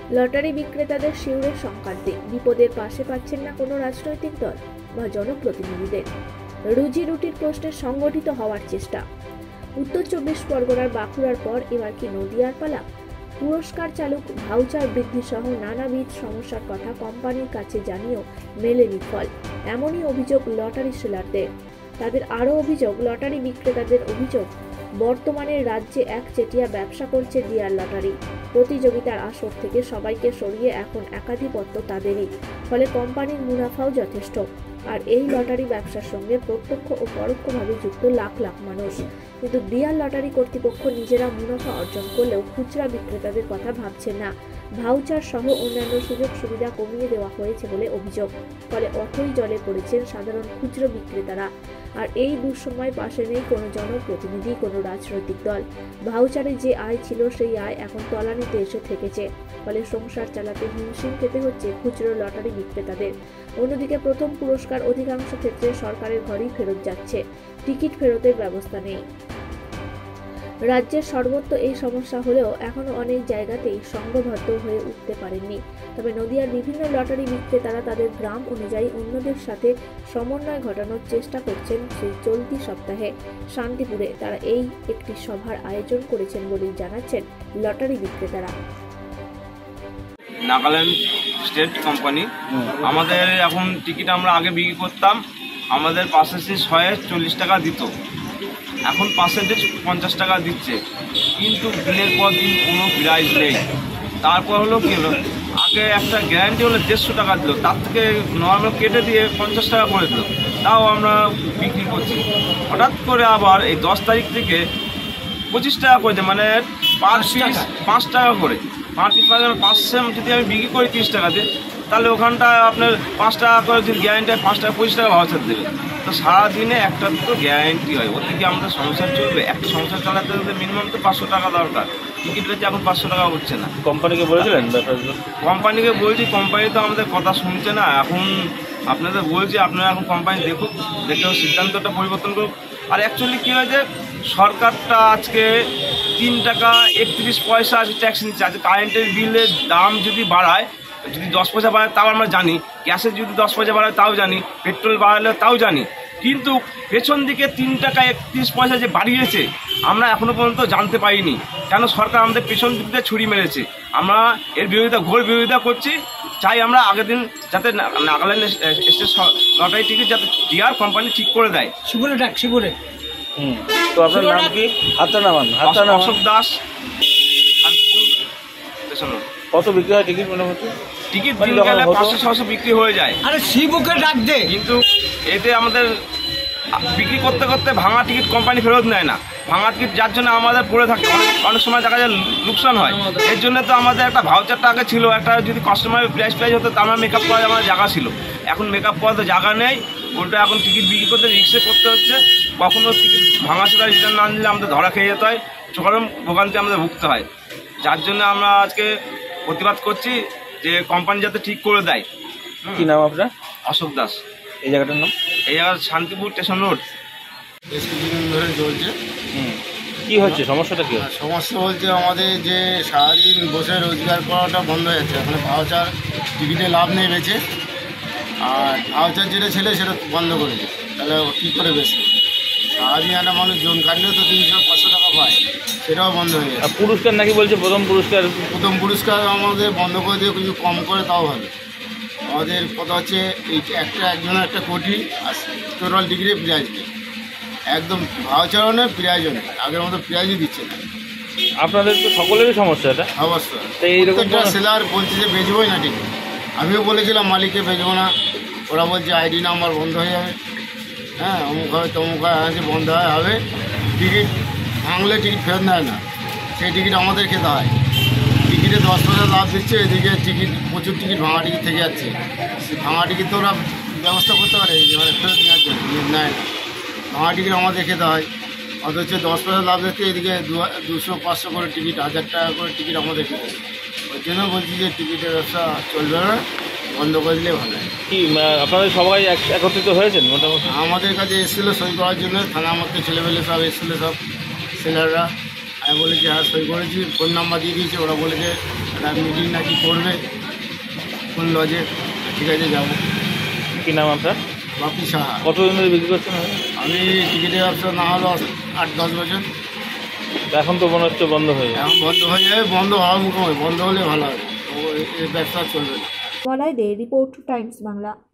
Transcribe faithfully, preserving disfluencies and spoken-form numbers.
Lottery বিক্রেতাদের শিউরের সংক্রান্তি, বিপদের পাশে পাচ্ছেন না কোনো রাজনৈতিক দল বা জনপ্রতিনিধিদের। রুজি রুটির প্রশ্নে সংগঠিত হওয়ার চেষ্টা। উত্তর চব্বিশ পরগনার বাঁকুড়ার পর এবার কি নদিয়ার পালা? পুরস্কার চালুক ভাউচার বৃদ্ধি সহ নানাবিধ সমস্যার কথা কোম্পানির কাছে জানিয়েও মেলেনি ফল। এমনই অভিযোগ লটারি সেলারদের। তাদের আরও অভিযোগ, লটারি বিক্রেতাদের অভিযোগ, বর্তমানে রাজ্যে একচেটিয়া ব্যবসা করছে ডিয়ার লটারি। প্রতিযোগিতার আসর থেকে সবাইকে সরিয়ে এখন একাধিপত্য তাদেরই, ফলে কোম্পানির মুনাফাও যথেষ্ট। আর এই লটারি ব্যবসার সঙ্গে প্রত্যক্ষ ও পরোক্ষভাবে যুক্ত লাখ লাখ মানুষ। কিন্তু ডিয়ার লটারি কর্তৃপক্ষ নিজেরা মুনাফা অর্জন করলেও খুচরা বিক্রেতাদের কথা ভাবছেন না। ভাউচার সহ অন্যান্য সুযোগ সুবিধা কমিয়ে দেওয়া হয়েছে বলে অভিযোগ। ফলে অথই জলে পড়েছেন সাধারণ খুচরো বিক্রেতারা। আর এই দুঃসময় পাশে নেই কোনো জনপ্রতিনিধি, কোনো রাজনৈতিক দল। ভাউচারে যে আয় ছিল সেই আয় এখন তলানিতে এসে থেকেছে। ফলে সংসার চালাতে হিমশিম খেতে হচ্ছে খুচরো লটারি বিক্রেতাদের। অন্যদিকে প্রথম পুরস্কার অধিকাংশ ক্ষেত্রে সরকারের ঘরেই ফেরত যাচ্ছে, টিকিট ফেরতের ব্যবস্থা নেই। রাজ্যের সর্বত্র এই সমস্যা হলেও এখনো অনেক জায়গাতেই সংঘবদ্ধ হয়ে উঠতে পারেননি। তবে নদিয়ার বিভিন্ন লটারি বিক্রেতারা তাদের গ্রাম অনুযায়ী অন্যদের সাথে সমন্বয় ঘটানোর চেষ্টা করছেন। সেই চলতি সপ্তাহে শান্তিপুরে তারা এই একটি সভার আয়োজন করেছেন বলেই জানাচ্ছেন লটারি বিক্রেতারা। নাগাল্যান্ড স্টেট কোম্পানি আমাদের এখন টিকিট আমরা আগে বিক্রি করতাম, আমাদের পার্সেন্টেজ শয়ে চল্লিশ টাকা দিত, এখন পার্সেন্টেজ পঞ্চাশ টাকা দিচ্ছে। কিন্তু দিনের পর দিন কোনো প্রাইজ নেই। তারপর হলো কি হলো, আগে একটা গ্যারান্টি হলে দেড়শো টাকা দিল, তার থেকে নর্মাল কেটে দিয়ে পঞ্চাশ টাকা করে দিল, তাও আমরা বিক্রি করছি। হঠাৎ করে আবার এই দশ তারিখ থেকে পঁচিশ টাকা করে দেয়, মানে পার পিস পাঁচ টাকা করে, পার পিস পাঁচশো যদি আমি বিক্রি করি তিরিশ টাকাতে, তাহলে ওখানটায় আপনার পাঁচ টাকা করে যদি গ্যারান্টি হয়, পাঁচ টাকা পঁচিশ টাকা ভাউচার দেবে। তো সারাদিনে একটা তো গ্যারান্টি হয়, ওর থেকে আমাদের সংসার চলবে। একটা সংসার চালাতে হলে মিনিমাম তো পাঁচশো টাকা দরকার। টিকিট হচ্ছে এখন পাঁচশো টাকা হচ্ছে না। কোম্পানিকে বলেছিলেন? কোম্পানিকে বলছি, কোম্পানি তো আমাদের কথা শুনছে না। এখন আপনাদের বলছি, আপনারা এখন কোম্পানি দেখুক, দেখে সিদ্ধান্তটা পরিবর্তন করুক। আর অ্যাকচুয়ালি কী হয়েছে, সরকারটা আজকে তিন টাকা একত্রিশ পয়সা আছে ট্যাক্স নিচ্ছে। আজকে কারেন্টের বিলের দাম যদি বাড়ায়, যদি দশ পয়সা বাড়ায় তাও আমরা জানি, গ্যাসের যদি দশ পয়সা বাড়ায় তাও জানি, পেট্রোল বাড়ালে তাও জানি। কিন্তু পেছন দিকে তিন টাকা একত্রিশ পয়সা যে বাড়িয়েছে আমরা এখনো পর্যন্ত জানতে পারিনি। কেন সরকার আমাদের পেছন দিক দিয়ে ছুরি মেরেছে। আমরা এর বিরোধিতা, ঘোর বিরোধিতা করছি। চাই আমরা আগের দিন যাতে নাগাল্যান্ড স্টেট লটারি টিকিট যাতে ডিয়ার কোম্পানি ঠিক করে দেয়। শিবুরে ডাক শিবুরে হুম তো আপনার নাম কি? হাতটা নামান, হাতটা নামান। অশোক দাস। কত বিক্রি হয় টিকিট? মোটামুটি টিকিট দিন গেলে পাঁচশো ছশো বিক্রি হয়ে যায়। আরে শিবুকে ডাক দে। কিন্তু এতে আমাদের বিক্রি করতে করতে ভাঙা টিকিট কোম্পানি ফেরত নেয় না। ভাঙা টিকিট যার জন্য আমাদের পড়ে থাকে, অনেক অনেক সময় দেখা যায় লোকসান হয়। এর জন্য তো আমাদের একটা ভাউচারটা আগে ছিল, একটা যদি কাস্টমারের প্রাইস প্রাইস হতো তা আমরা মেকআপ করার আমার জায়গা ছিল। এখন মেকআপ করার তো জায়গা নেই, ওটা এখন টিকিট বিক্রি করতে রিক্সে করতে হচ্ছে। কখনো টিকিট ভাঙা ছোটা রিটার্ন না নিলে আমাদের ধরা খেয়ে যেতে হয়, চরম ভোগান্তি আমাদের ভুগতে হয়। যার জন্য আমরা আজকে প্রতিবাদ করছি যে কোম্পানি যাতে ঠিক করে দেয়। কি নাম আপনার? অশোক দাস। এই জায়গাটার নাম? এই জায়গা শান্তিপুর স্টেশন রোড। বেশ কিছুদিন ধরে চলছে। হুম কী হচ্ছে সমস্যাটা? কী সমস্যা বলতে আমাদের যে সারাদিন বসে রোজগার করাটা বন্ধ হয়ে যাচ্ছে। এখন ভাউচার টিকিটে লাভ নেই বেচে, আর ভাউচার যেটা ছিল সেটা বন্ধ করে দিচ্ছে। তাহলে কী করে বেশি সারাদিন একটা মানুষ জোন কাটলেও তো তিনশো পাঁচশো টাকা পায়, সেটাও বন্ধ হয়ে যাচ্ছে। পুরস্কার নাকি বলছে প্রথম পুরস্কার? প্রথম পুরস্কার আমাদের বন্ধ করে দিয়ে কিছু কম করে তাও ভালো। আমাদের কথা হচ্ছে এই একটা একজনের একটা কোটি আর টোটাল টিকিটে প্রাইজ নেই, একদম ভাউচারও নেই, প্রাইজও নেই। আগের মতো প্রাইজই দিচ্ছে না। আপনাদের তো সকলেরই সমস্যা এটা? অবশ্যই। তো এইরকম সেলার বলছে যে বেচবোই না টিকিট। আমিও বলেছিলাম মালিককে বেচবো না, ওরা বলছে আইডি নাম্বার বন্ধ হয়ে যাবে, হ্যাঁ অমুক হয় তমুক হয়, আছে বন্ধ হয় হবে। টিকিট ভাঙলে টিকিট ফেরত নেয় না, সেই টিকিট আমাদের খেতে হয়। টিকিটে দশ পয়সা লাভ দিচ্ছে, এদিকে টিকিট প্রচুর টিকিট ভাঙা টিকিট থেকে যাচ্ছে। সেই ভাঙা টিকিট তো ওরা ব্যবস্থা করতে পারে, মানে ফেরত নেওয়ার জন্য নেয় না। ভাঙা টিকিট আমাদের খেতে হয়, অথচ দশ পয়সা লাভ দিচ্ছে, এদিকে দুশো পাঁচশো করে টিকিট, হাজার টাকা করে টিকিট আমাদের খেতে হয়। ওই জন্য বলছি যে টিকিটের ব্যবসা চলবে না, বন্ধ করে দিলে ভালো হয়। কি আপনাদের সবাই একত্রিত হয়েছেন? মোটামুটি আমাদের কাছে এসেছিলো সই করার জন্য, থানার মধ্যে ছেলেমেলে সব এসেছিলো, সব সেলাররা। আমি বলেছি হ্যাঁ সই করেছি, ফোন নাম্বার দিয়ে দিয়েছি। ওরা বলেছে তার মিটিং নাকি করবে কোন লজে, ঠিক আছে যাবো। কি নাম আপনার? বাপি সাহা। কতদিন ধরে বিক্রি করছেন? আমি টিকিটের ব্যবসা না হলো আট দশ বছর। এখন তো মনে হচ্ছে বন্ধ হয়ে যাবে। এখন বন্ধ হয়ে যাবে, বন্ধ হওয়ার মুখোমুখি, বন্ধ হলে ভালো হবে, এই ব্যবসা চলবে না। বলাই দে, রিপোর্ট টাইমস বাংলা।